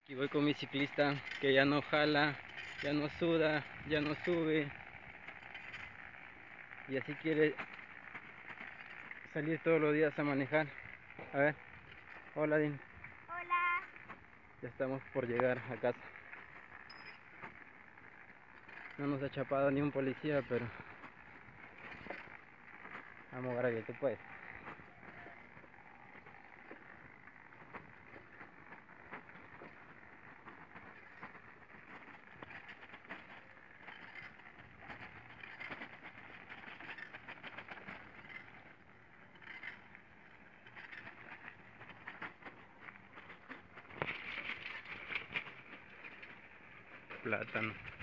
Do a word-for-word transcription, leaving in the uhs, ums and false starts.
Y voy con mi ciclista que ya no jala, ya no suda, ya no sube. Y así quiere salir todos los días a manejar. A ver, hola Din. Hola. Ya estamos por llegar a casa. No nos ha chapado ni un policía, pero vamos, Garavia, tú puedes. Plátano.